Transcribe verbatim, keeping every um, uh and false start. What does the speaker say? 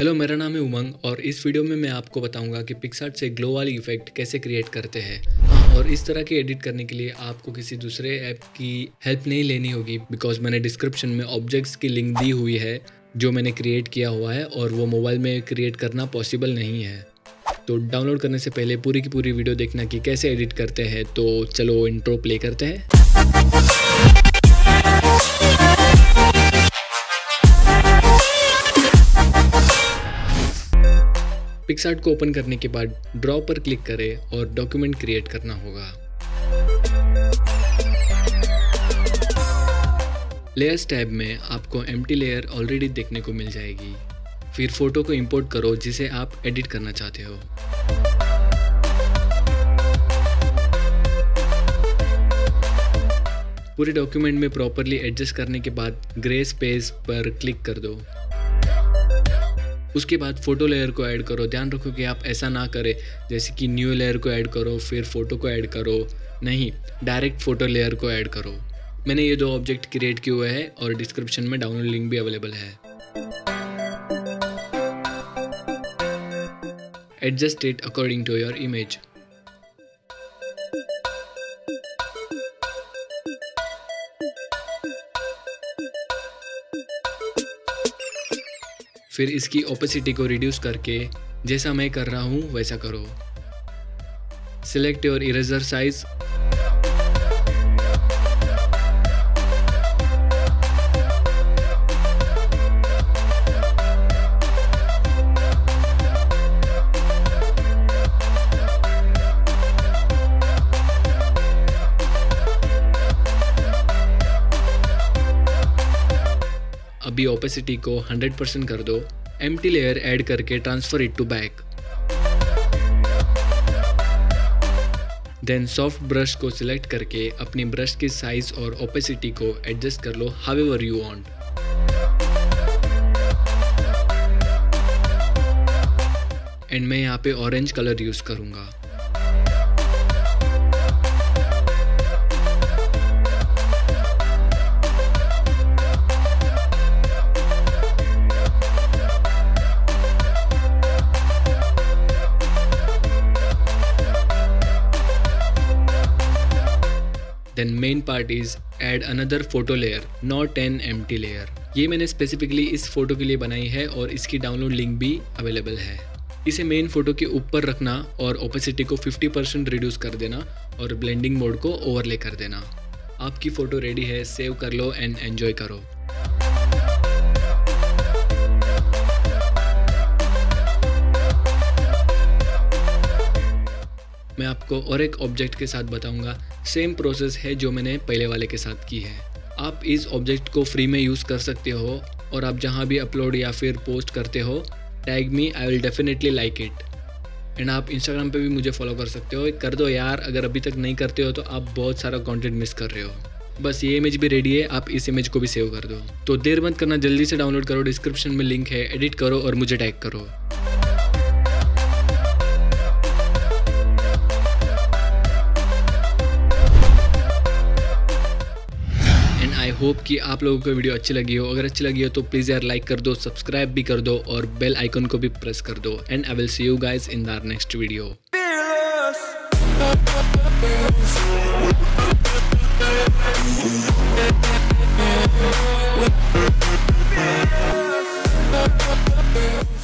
Hello, मेरा नाम है उमंग और इस वीडियो में मैं आपको बताऊंगा कि पिक्सआर्ट से ग्लो वाली इफेक्ट कैसे क्रिएट करते हैं। हाँ, और इस तरह की एडिट करने के लिए आपको किसी दूसरे ऐप की हेल्प नहीं लेनी होगी, बिकॉज मैंने डिस्क्रिप्शन में ऑब्जेक्ट्स की लिंक दी हुई है जो मैंने क्रिएट किया हुआ है और वो मोबाइल में क्रिएट करना पॉसिबल नहीं है। तो डाउनलोड करने से पहले पूरी की पूरी वीडियो देखना कि कैसे एडिट करते हैं। तो चलो इंट्रो प्ले करते हैं। पिक्सआर्ट को ओपन करने के बाद ड्रॉ पर क्लिक करें और डॉक्यूमेंट क्रिएट करना होगा। लेयर्स टैब में आपको एम्प्टी लेयर ऑलरेडी देखने को मिल जाएगी। फिर फोटो को इंपोर्ट करो जिसे आप एडिट करना चाहते हो। पूरे डॉक्यूमेंट में प्रॉपरली एडजस्ट करने के बाद ग्रे स्पेस पर क्लिक कर दो। उसके बाद फोटो लेयर को ऐड करो। ध्यान रखो कि आप ऐसा ना करें जैसे कि न्यू लेयर को ऐड करो फिर फोटो को ऐड करो, नहीं, डायरेक्ट फोटो लेयर को ऐड करो। मैंने ये दो ऑब्जेक्ट क्रिएट किए हुए हैं और डिस्क्रिप्शन में डाउनलोड लिंक भी अवेलेबल है। Adjust it according to your image. फिर इसकी ओपेसिटी को रिड्यूस करके जैसा मैं कर रहा हूँ वैसा करो। Select your eraser size. अभी ओपेसिटी को हंड्रेड परसेंट कर दो। एम्प्टी लेयर ऐड करके transfer it to back. Then soft brush को सिलेक्ट करके अपनी ब्रश की साइज और ओपेसिटी को एडजस्ट कर लो हाउएवर यू वांट। एंड मैं यहाँ पे ऑरेंज कलर यूज करूंगा। Then main part is add another photo layer, not an empty layer। ये मैंने स्पेसिफिकली इस फोटो के लिए बनाई है और इसकी डाउनलोड लिंक भी अवेलेबल है। इसे मेन फोटो के ऊपर रखना और ओपेसिटी को फिफ्टी परसेंट रिड्यूस कर देना और ब्लेंडिंग मोड को ओवरले कर देना। आपकी फ़ोटो रेडी है, सेव कर लो एंड एन्जॉय करो। मैं आपको और एक ऑब्जेक्ट के साथ बताऊंगा। सेम प्रोसेस है जो मैंने पहले वाले के साथ की है। आप इस ऑब्जेक्ट को फ्री में यूज़ कर सकते हो और आप जहां भी अपलोड या फिर पोस्ट करते हो, tag me, I will definitely like it. And आप इंस्टाग्राम पे भी मुझे फॉलो कर सकते हो। कर दो यार, अगर अभी तक नहीं करते हो तो आप बहुत सारा कंटेंट मिस कर रहे हो। बस ये इमेज भी रेडी है, आप इस इमेज को भी सेव कर दो। तो देर मत करना, जल्दी से डाउनलोड करो, डिस्क्रिप्शन में लिंक है, एडिट करो और मुझे टैग करो। आई होप कि आप लोगों को वीडियो अच्छी लगी हो। अगर अच्छी लगी हो तो प्लीज़ यार लाइक कर दो, सब्सक्राइब भी कर दो और बेल आइकन को भी प्रेस कर दो। And I will see you guys in the next video. Fearless.